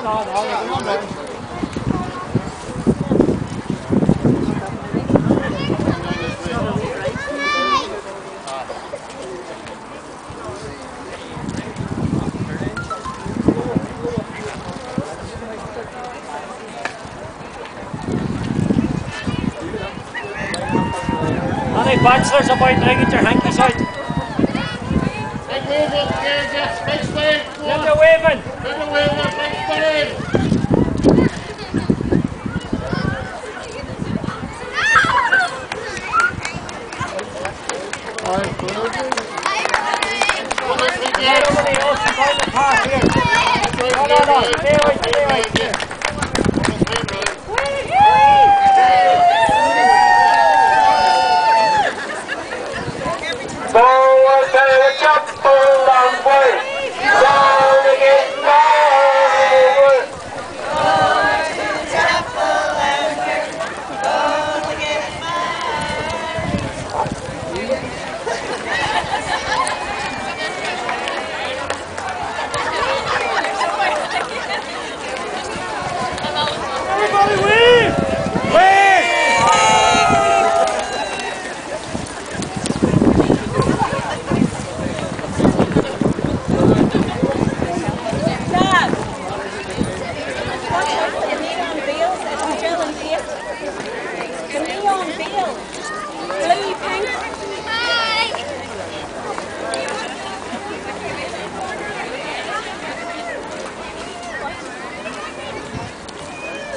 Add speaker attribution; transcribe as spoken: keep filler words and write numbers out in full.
Speaker 1: Any bachelors about now, get your hankies out.
Speaker 2: Big waving, Jeff, big spade.
Speaker 1: Get the waving.
Speaker 2: Get the waving, big spade. Alright, closing.
Speaker 1: Everybody else is on the path here. No, no, no. Stay away, stay away.
Speaker 3: Forward to the jump a long way, down to get forward. Forward to the chapel and go to get
Speaker 1: Everybody wave! Wave!
Speaker 4: The neon veil, blue, pink.